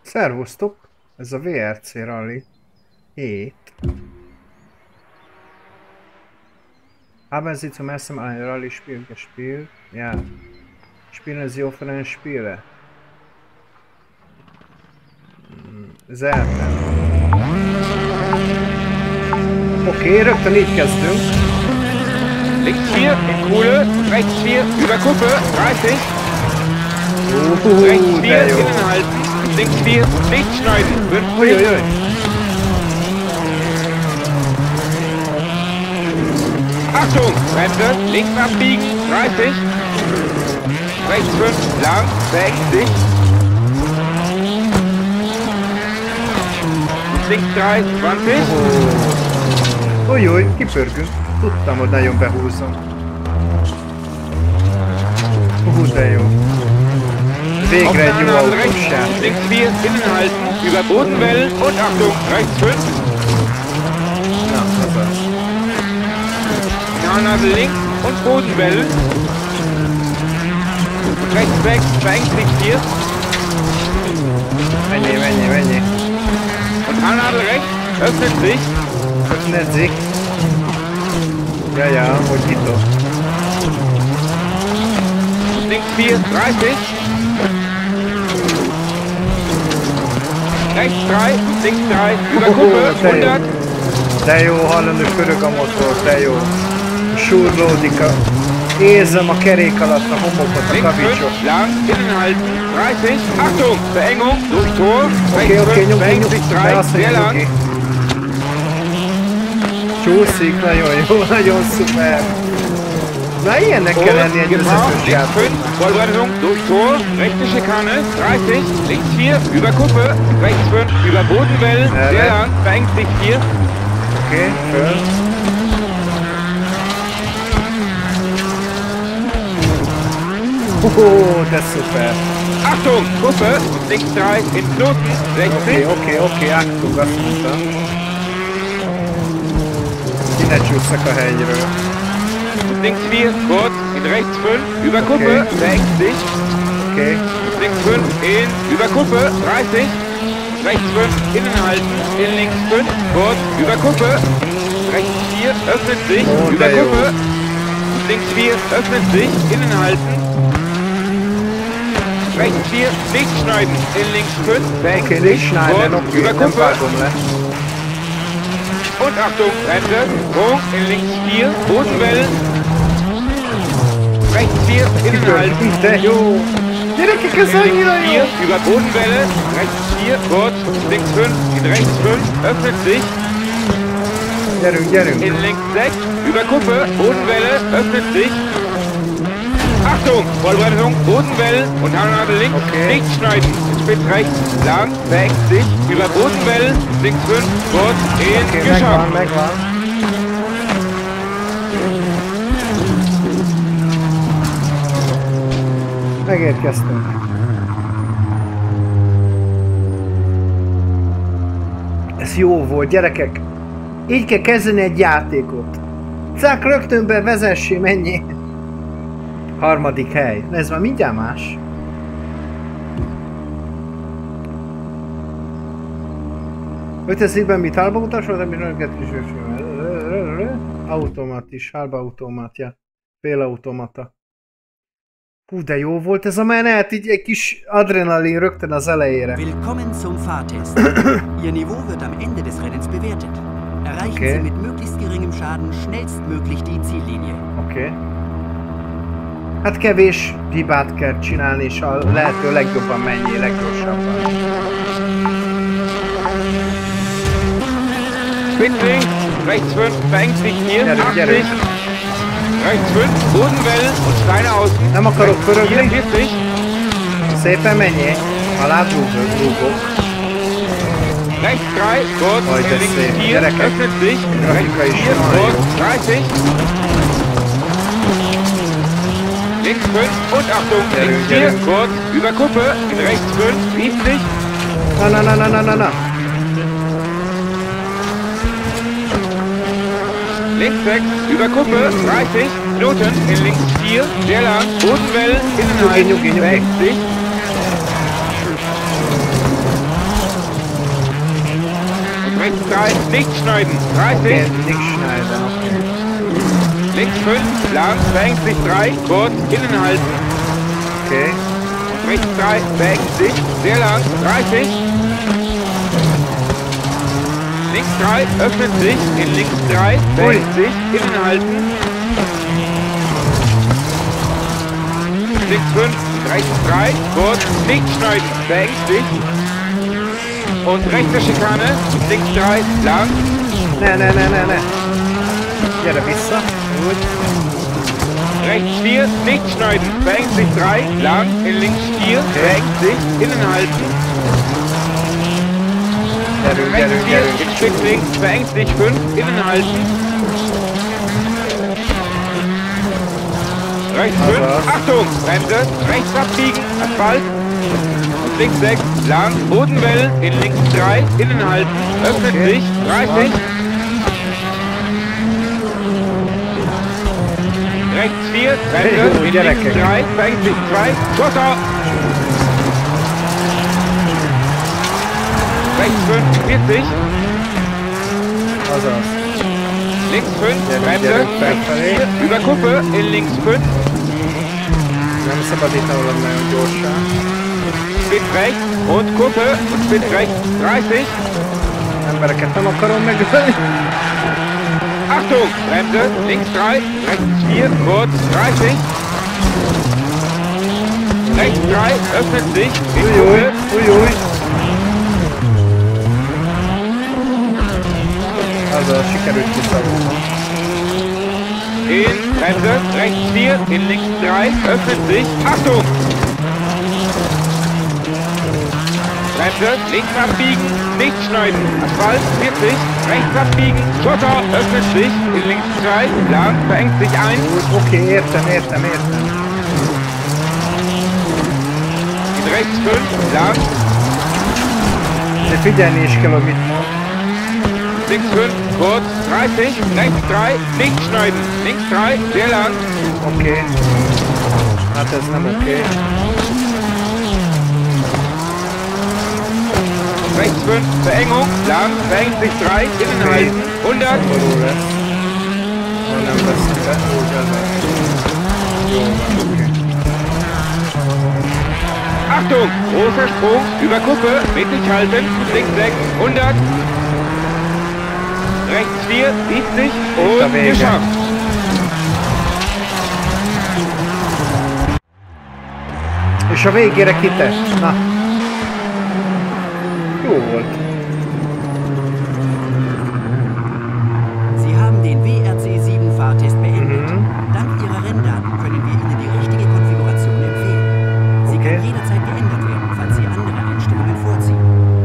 Szervusztok! Ez a VRC Rally 7. Haben Sie zum ersten Mal ein Rallye-Spiel gespielt? Ja. Spielen Sie offenen Spiele? Selten. Oké, rögtön így kezdünk. Links 4 in Kuhle, rechts 4 über Kuppe, 30. Rechts 4 innen halten, links 4 nicht schneiden, 50. Uiuiui. Achtung, Bremse, links abbiegen, 30. Rechts 5, lang, verengt sich. Links 3, 20. Ujjúj, kipörgünk. Tudtam, hogy nagyon behúzom. De jó. Végre egy jó autósság. Links 4, innen halten, über Bodenwellen und Achtung, rechts 5. Na, az az. Signalnadel links und Bodenwellen. Und rechts 6, verengt sich 4. Menjél. Und Signalnadel rechts, öffnet sich. Öffnet sich. Ja, hogy nyitott. Links 4, 30. Rechts 3, links 3, über Kuppe, 100. De jó, hallani, pörög a motor, de jó. Surlódik a... Érzem a kerék alatt a homokot, a Links 5, kavicsot. lang, innen halten, 30. Achtung, Verengung, durch Tor. Rechts Oké, 5, verengt sich 3, sehr lang. oké. Csúszik, nagyon jó, nagyon szuper. Na, ilyennek kell lenni egy összes Links 5, Vollbremsung, durch Tor, rechte Schikane, 30, links 4, über Kuppe, rechts 5, über Bodenwellen, sehr lang, verengt sich 4. Oké, föl. De szuper. Achtung, Kuppe, links 3, in Knoten, 60. Oké, Aktung, azt mondtam. Ki ne csúszak a hegyről. Links 4, kurz, in rechts 5, über Kuppe, verengt sich. Oké. Links 5, in, über Kuppe, 30. Rechts 5, innen halten, in links 5, kurz, über Kuppe. Rechts 4, öffnet sich, über Kuppe. Links 4, öffnet sich, innen halten. Rechts 4, nicht schneiden, in links 5, verengt Oké, sich, nicht schneiden, kurz, oké, über nem Kuppe. vágom le. Und Achtung, Bremse, Sprung, in links 4, Bodenwellen. Rechts 4, innen halten. De jó. Gyerekek, ez In annyira links jó. 4, über Bodenwelle, rechts 4, kurz, links 5, in rechts 5, öffnet sich. Gyerünk. In links 6, über Kuppe, Bodenwelle, öffnet sich. Achtung, Vollbremsung, Bodenwellen und Handnadel links, Okay. nicht schneiden. Spitz rechts, lang, verengt sich, über Bodenwellen, links 5, kurz, Oké, geschafft. megvan. Megérkeztünk. Ez jó volt, gyerekek. Így kell kezdeni egy játékot. Cák, rögtön be, vezessé, mennyi. Harmadik hely. Ez már mindjárt más. Öt szívben mit halbautas volt, amit automat is, halbautomatja. Félautomata. Hú, de jó volt ez a menet, így egy kis adrenalin rögtön az elejére. Willkommen zum Fahrtest. Ihr Niveau wird am Ende des Rennens bewertet. Erreichen Sie mit möglichst geringem Schaden schnellstmöglich die Ziellinie. Oké. Hát kevés hibát kell csinálni, és a lehető legjobban menjél, leggyorsabban. Spitz links, rechts 5, verengt sich hier, Gyerünk, 80. gyerünk. Rechts 5, Bodenwellen und Steine außen. Nem akarok pörögni. 44. Szépen menjél. Alá rúgok. Rechts 3, kurz, Oh, das links sehen. 4, Gyerekek. öffnet sich. Grafika Rechts is 4, nagyon kurz, jó. 30. Links 5 und Achtung, links 4, gyerünk. kurz, über Kuppe, in rechts 5, 70. Na. Links 6, über Kuppe, 30. Knoten, in links 4, sehr lang, Bodenwellen, innen halten, Nyugi. 60. 3, nicht schneiden. 30. Okay, nicht schneiden, okay. Links 5, lang, verengt sich 3, kurz, innen halten. Okay. Rechts 3, verengt sich, sehr lang, 30. Links 3, öffnet sich, in links 3, verengt sich, innen halten. Links 5, rechts 3, kurz, nicht schneiden, verengt sich. Und rechte Schikane, links 3, lang. Ne. Gyere vissza. Úgy. Rechts 4, nicht schneiden, verengt sich 3, lang, in links 4, verengt sich, innen halten. Rechts 4, in Stück links, verengt sich 5, innen halten. Rechts 5, Achtung, Bremse, rechts abbiegen, Asphalt. Und links 6, lang, Bodenwellen, in links 3, innen halten, öffnet sich, 30. Rechts 4, Bremse, in links 3, verengt sich 2, Schotter. Rechts 5, 40. Also. Links 5, Bremse, rechts 4, über Kuppe, in links 5. Nem szabadítanom nagyon gyorsan. Spit rechts und Kuppe und Spit rechts 30. Embereket nem akarom megölni. Achtung, Bremse, links 3, rechts 4, kurz 30. Rechts 3, öffnet sich, in Kuppe. Ui. Also, sikerült kiszabulnom. In Bremse, rechts 4, in links 3, öffnet sich, Achtung! Bremse, links abbiegen, nicht schneiden, Asphalt 40, rechts abbiegen, Schotter, öffnet sich, in links 3, lang, verengt sich 1. Okay, értem. In rechts 5, lang. De figyelni is kell, hogy mit mond. Links 5, kurz, 30, rechts 3, nicht schneiden, links 3, sehr lang. Okay. Hát ez nem okay. Rechts 5, Verengung, lang, verengt sich 3, innen halten, 100. Szomorú lesz. Ha nem lesz ki be, úgy az lesz. Jó van, okay. Achtung, großer Sprung, über Kuppe, mittig halten, links 6, 100. Rechts 4, 70 und geschafft. És a végére kitett. Na. Jó volt. Sie haben den WRC7-Fahrtest beendet. Dank Ihrer Renndaten können wir Ihnen die richtige Konfiguration empfehlen. Sie kann jederzeit geändert werden, falls Sie andere Einstellungen vorziehen.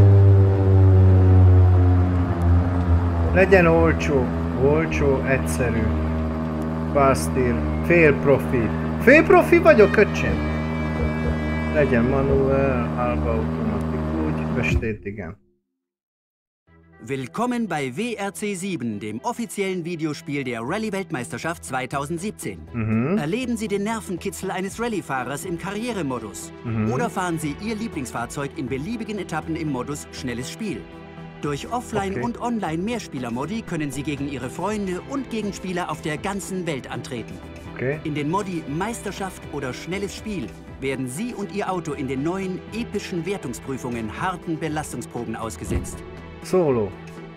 Legyen olcsó, egyszerű. Fast-ír, fél profi. Fél profi vagyok, öcsém? Legyen manuel, halba automatik, úgy, bestätigen. Willkommen bei WRC7, dem offiziellen Videospiel der Rallye-Weltmeisterschaft 2017. Erleben Sie den Nervenkitzel eines Rallye-Fahrers im Karrieremodus. Oder fahren Sie Ihr Lieblingsfahrzeug in beliebigen Etappen im Modus Schnelles Spiel. Durch Offline- und Online-Mehrspieler-Modi können Sie gegen Ihre Freunde und Gegenspieler auf der ganzen Welt antreten. In den Modi Meisterschaft oder Schnelles Spiel werden Sie und Ihr Auto in den neuen epischen Wertungsprüfungen harten Belastungsproben ausgesetzt. Solo.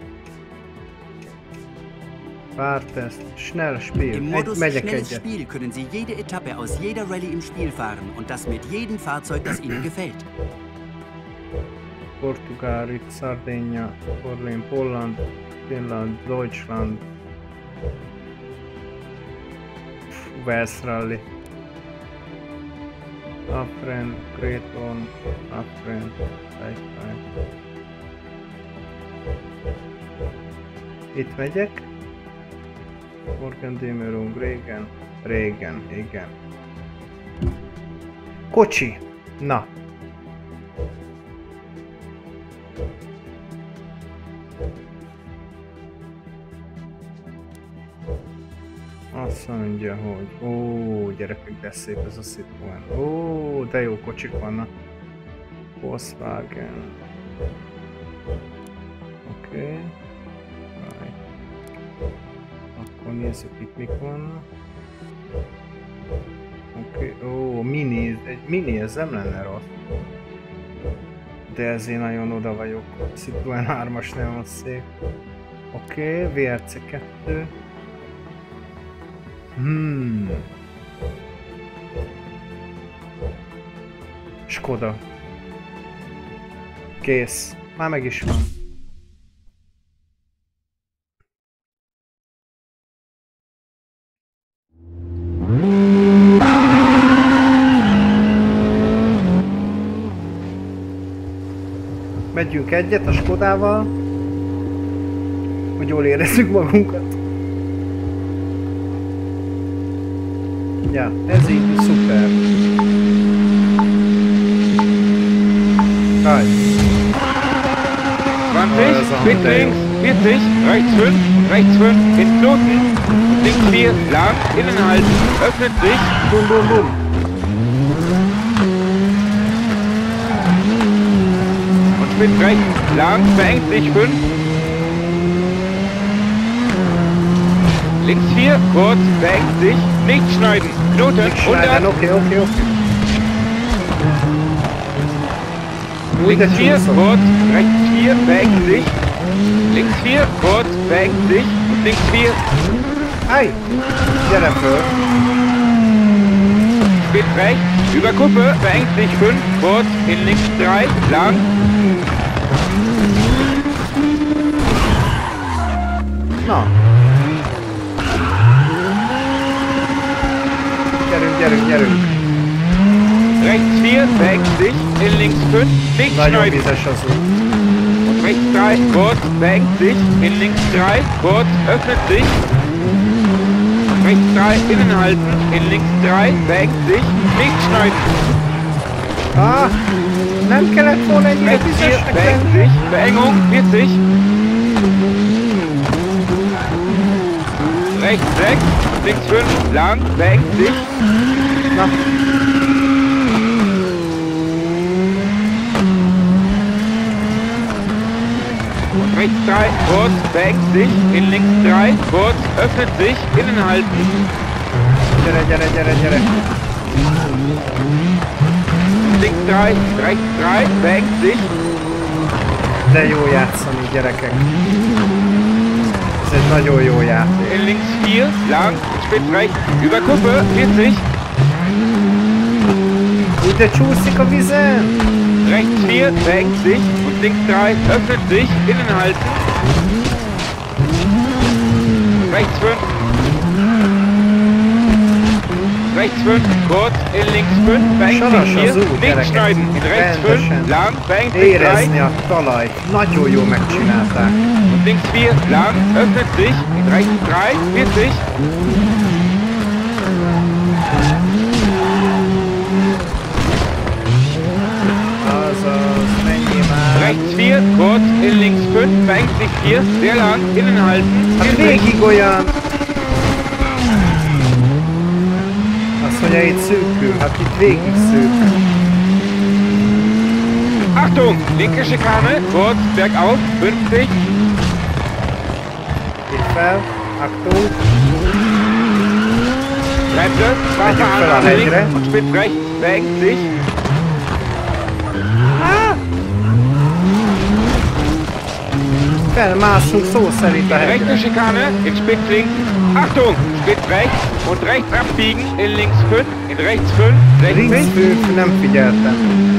Fahrtest, schnell Spiel. Im Modus Schnelles Spiel können Sie jede Etappe aus jeder Rallye im Spiel fahren und das mit jedem Fahrzeug, das Ihnen gefällt. Portugal, Sardinia, Berlin, Holland, Finnland, Deutschland. Wales Rally. Afren, Creton, Afren, Itt megyek. Morgendémerung, régen, igen. Kocsi! Na! Azt mondja, hogy ó, gyerekek, de szép ez a Citroen. Ó, de jó kocsik vannak. Volkswagen. Oké. Akkor nézzük itt mik vannak. Oké, ó, mini, egy mini, ez nem lenne rossz. De ezért nagyon oda vagyok. Citroen 3-as nagyon szép. Oké, VRC 2. Skoda. Kész. Már meg is van. Megyünk egyet a Skodával, hogy jól érezzük magunkat. Ja, ez így szuper. Right. 20, Pit links, 40, rechts 5, rechts 5, in Knoten, links 4, lang, innen halten, öffnet sich, Bum, bum, bum. und Spit rechts, lang, verengt sich 5, links 4, kurz, verengt sich, nicht schneiden, Knoten, 100, Okay. links 4, kurz, rechts 4, verengt sich, links 4, kurz, verengt sich, und links 4, Hey! Gyere föl! Spit rechts, über Kuppe, verengt sich 5, kurz, in links 3, lang, Na! Gyerünk! rechts 4, verengt sich, in links 5, nicht Nagyon schneiden. vizes az út. Und rechts 3, kurz, verengt sich, in links 3, kurz, öffnet sich. Und rechts 3, innen halten, in links 3, verengt sich, nicht schneiden. Ah! Nem kellett volna ennyire Rechts 4, vizesnek verengt lenni. sich, Verengung, 40. Rechts 6, links 5, lang, verengt sich. Na, Und rechts 3, kurz, verengt sich, in links 3, kurz, öffnet sich, innen halten. gyere! Links 3, rechts 3, verengt sich. De jó játszani, gyerekek. Ez egy nagyon jó játék. In links 4, lang, Spit rechts, über Kuppe, 40. Úgy, de csúszik a vizen! Rechts 4, verengt sich und links 3, öffnet sich, innen halten. Rechts 5. Rechts 5, kurz, in links 5, verengt Saras sich az 4, út, links gyerekek. schneiden. In rechts 5, Rendesen. lang, verengt sich 3. Érezni a talajt. Nagyon jó megcsinálták. Und links 4, lang, öffnet sich, in rechts 3, 40. Azaz, menjél már. Rechts 4, kurz, in links 5, verengt sich 4, sehr lang, innen halten. Hát 40. végig olyan... Azt mondja, itt szűkül. Hát itt végig szűkül. Achtung, linke Schikane, kurz, bergauf, 50. Itt fel. Aktul. Bremse, Megyünk fel a Fahrerhand hegyre. links und Spitz rechts, verengt sich. Felmászunk szó szerint a Rechte hegyre. Schikane, in Spitz links. Achtung, Spitz rechts und rechts abbiegen, in links 5, in rechts 5, 60. Ringsfők, nem figyeltem.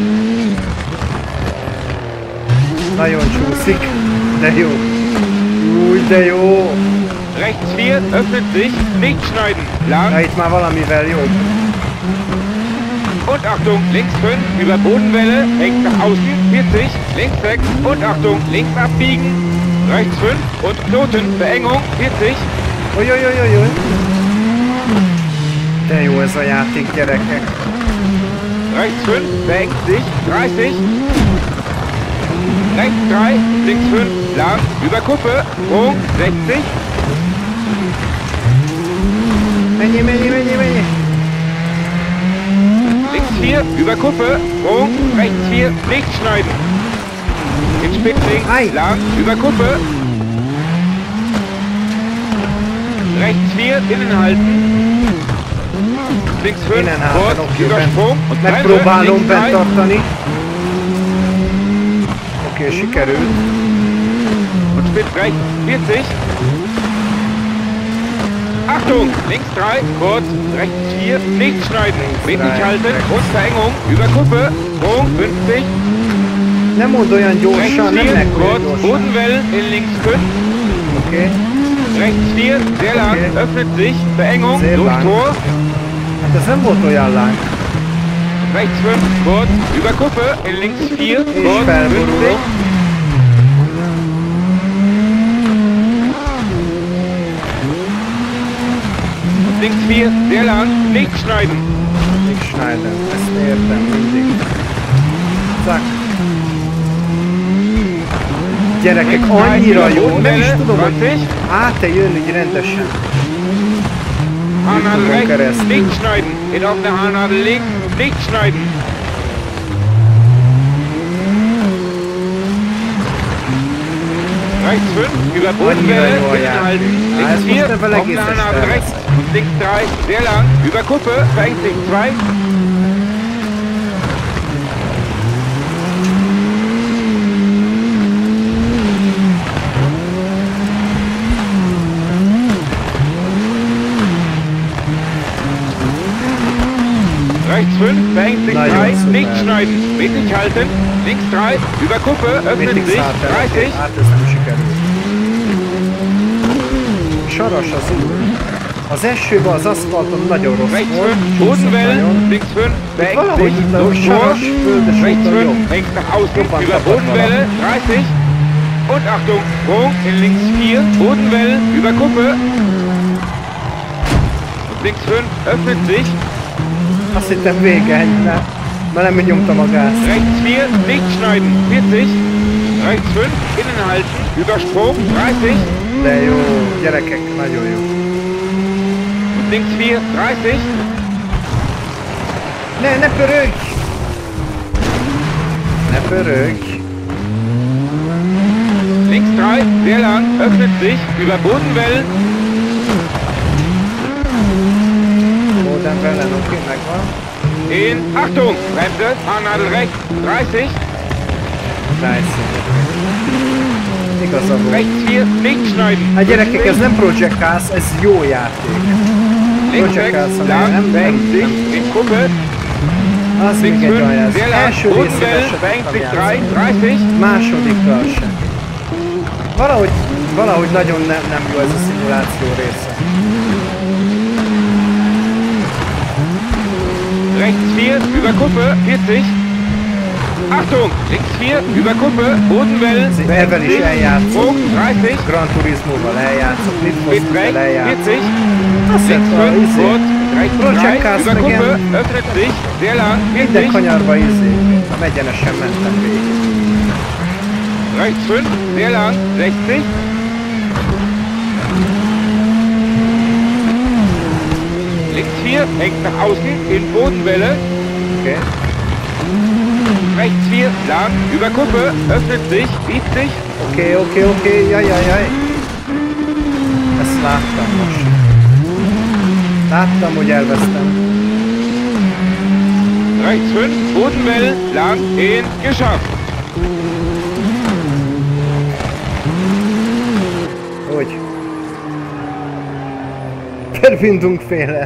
Nagyon csúszik, de jó. Új, de jó. Rechts 4, öffnet sich, nicht schneiden, lang. Na, itt már valamivel jobb. Und Achtung, links 5, über Bodenwelle, hängt nach außen, 40, links 6 und Achtung, links abbiegen, rechts 5 und Knoten, Verengung, 40. Ojojojojoj. De jó ez a játék, gyerekek. Rechts 5, verengt sich, 30. Rechts 3, links 5, lang, über Kuppe, Sprung, 60. Menjél. Links 4, über Kuppe, Sprung, rechts 4, nicht schneiden. In Spitz links, Ei. lang, über Kuppe. Rechts 4, innen halten. Links 5, kurz, Übersprung. Und megpróbálom bent tartani. Oké, sikerült. Und spitz rechts 40. Achtung, links 3, kurz, rechts 4, nicht schneiden, mittig halten und Verengung, über Kuppe, Sprung 50. Nem mond olyan gyorsan, nem meg kurz, Bodenwellen in links 5. Okay. Rechts 4, sehr lang, öffnet sich, Verengung, sehr durch lang. Tor. Hát ez nem volt olyan lang. Rechts 5, kurz, über Kuppe, in links 4, kurz, 50. Links 4, sehr lang, nicht schneiden. Nicht schneiden, ezt értem mindig. Zack. Gyerekek, annyira jó, nem is tudom, hogy átjön így rendesen. Haarnadel rechts, nicht schneiden. In offene Haarnadel links, nicht schneiden. Rechts 5, über Bodenwelle, innen halten. Links 4, offene Haarnadel rechts. Und links 3, sehr lang, über Kuppe, verengt sich 2. Rechts 5, verengt sich 3, nicht schneiden, mittig halten, links 3, über Kuppe, öffnet sich, 30. Saras az úr. Az esőben az aszfalton nagyon rossz Rechts volt. 5, Bodenwellen, links 5, verengt sich, durch Tor. Rechts 5, hängt nach außen, über Bodenwelle, 30. Und Achtung, Sprung in links 4, Bodenwelle, über Kuppe. Und links 5, öffnet sich. Azt hittem vége egyben, mert nem nyomtam a gázt. Rechts 4, nicht schneiden, 40. Rechts 5, innen halten, Übersprung, 30. De jó, gyerekek, nagyon jó. Und links 4, 30. Ne pörögj! Ne pörögj! Links 3, sehr lang, öffnet sich, über Bodenwellen. Bodenwellen, oké, megvan. In, Achtung, Bremse, Haarnadel rechts, 30. 30. Igazad volt. Rechts 4, nicht schneiden. Hát gyerekek, ez nem Project Cars, ez jó játék. Links 6, lang, verengt sich, in Kuppe. Az még egy olyan, az első részében se tudtam játszani. Másodikkal sem. Valahogy nagyon nem jó ez a szimuláció része. Rechts 4, über Kuppe, 40. Achtung, links 4, über Kuppe, Bodenwellen, Ezzel is eljátszok. 30. Gran Turismo-val eljátszok, Need eljátszok. 40. Azt Links 5, kurz, rechts 3, Project Cars über Kuppe, öffnet sich, sehr lang, 40. Minden kanyarba egyenesen mentem végig. Rechts 5, sehr lang, 60. Links 4, hängt nach außen, in Bodenwelle. Okay. Rechts 4, lang, über Kuppe, öffnet sich, 70. Oké, jaj. Ezt láttam most. Láttam, hogy elvesztem. Rechts 5, Bodenwelle, lang, in, geschafft. Hogy? Verbindung féle.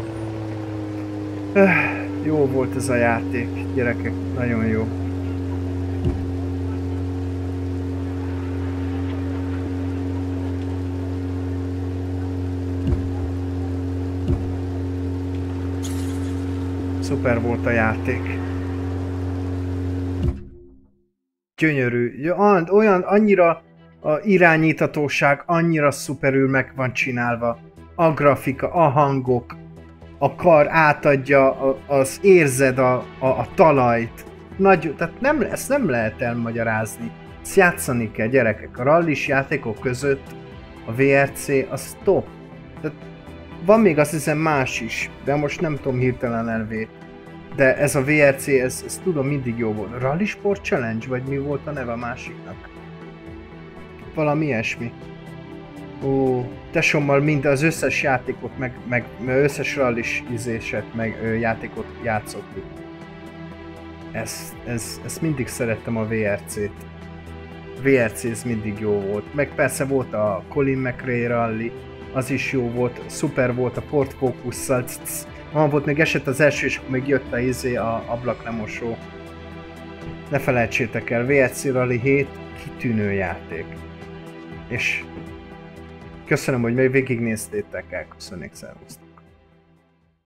Jó volt ez a játék, gyerekek, nagyon jó. Szuper volt a játék. Gyönyörű. Olyan, annyira a irányíthatóság annyira szuperül meg van csinálva. A grafika, a hangok, a kar átadja, az érzed a talajt. Tehát ezt nem lehet elmagyarázni. Ezt játszani kell, gyerekek. A rallis játékok között a VRC az top. Tehát van még azt hiszem más is, de most nem tudom hirtelen elvét. De ez a VRC, ez tudom mindig jó volt. Rally Sport Challenge, vagy mi volt a neve a másiknak? Valami ilyesmi. Ó, tesommal mind az összes játékot, meg összes rallis ízéset, meg játékot játszottuk. Ezt mindig szerettem a VRC-t. VRC ez mindig jó volt. Meg persze volt a Colin McRae rally, az is jó volt, szuper volt a Ford Focus-szal. Volt még esett az első, és akkor még jött a ablaklemosó. Ne felejtsétek el, VRC Rally 7 kitűnő játék. És köszönöm, hogy még végignéztétek el. Köszönjük, szervusztok!